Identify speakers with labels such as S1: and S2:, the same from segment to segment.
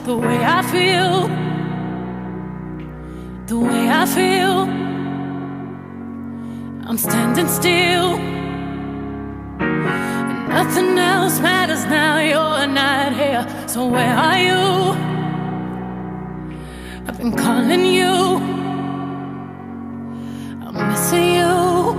S1: the way I feel, the way I feel. I'm standing still, and nothing else matters now. You're not here, so where are you? I've been calling you, I'm missing you.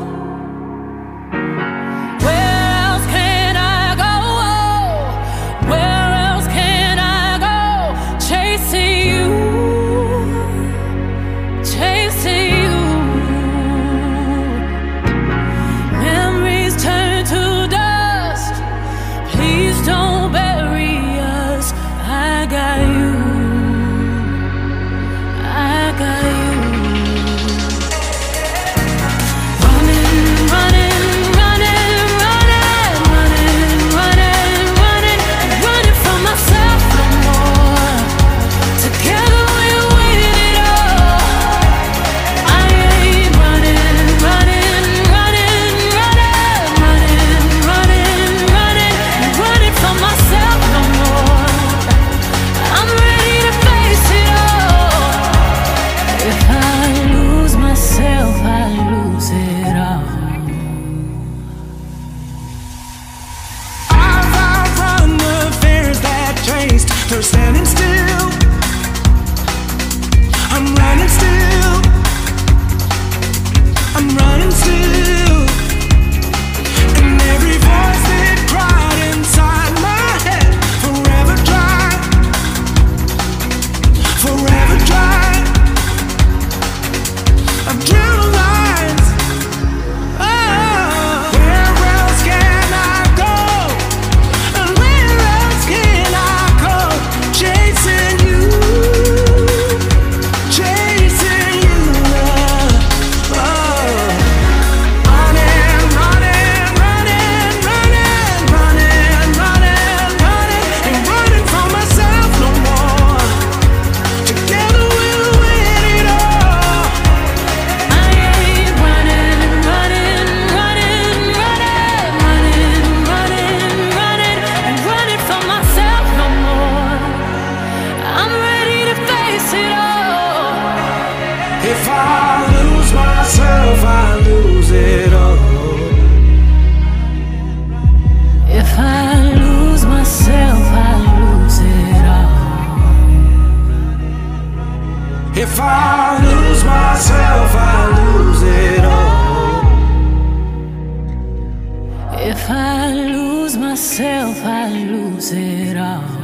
S2: They're standing still, I'm running still, I'm running still. And every voice that cried inside my head, forever dry, forever dry. I've drew lines. Oh, where else can I go? And where else can I go? Chasing you, chasing you. Oh, running, running, running, running, running, running, running, ain't running from myself no more. Together we'll win it all.
S1: I ain't running, running, running, running, running, running, running, and running from myself no more. I'm ready to face it all.
S2: If I lose myself, I lose it all.
S1: If I lose myself, I lose it all.
S2: If I lose myself, I lose it all.
S1: If I lose myself, I lose it all.